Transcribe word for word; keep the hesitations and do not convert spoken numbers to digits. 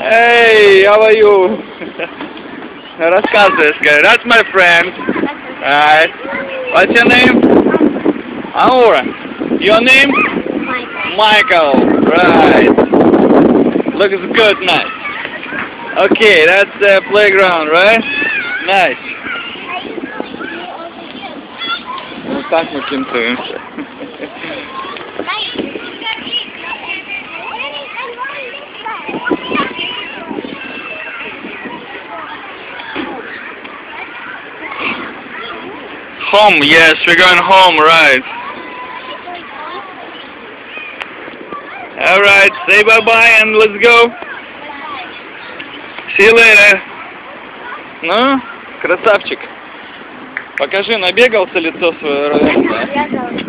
Hey, how are you? Рассказывай, скажи. That's my friend. Alright. What's your name? Aura. Your name? Michael. Michael. Right. Looks good, nice. Okay, that's the playground, right? Nice. Вот так мы кентуемся. Home, yes, we're going home, right. Alright, say bye-bye and let's go. See you later. Ну, красавчик. Покажи, набегался лицо свое.